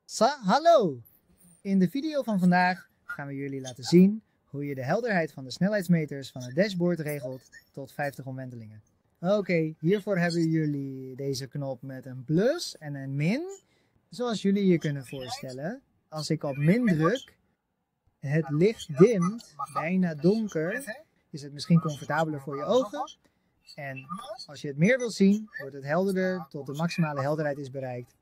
Hallo! In de video van vandaag gaan we jullie laten zien hoe je de helderheid van de snelheidsmeters van het dashboard regelt tot 50 omwentelingen. Oké, hiervoor hebben jullie deze knop met een plus en een min. Zoals jullie je kunnen voorstellen, als ik op min druk, het licht dimt, bijna donker, is het misschien comfortabeler voor je ogen. En als je het meer wilt zien, wordt het helderder tot de maximale helderheid is bereikt.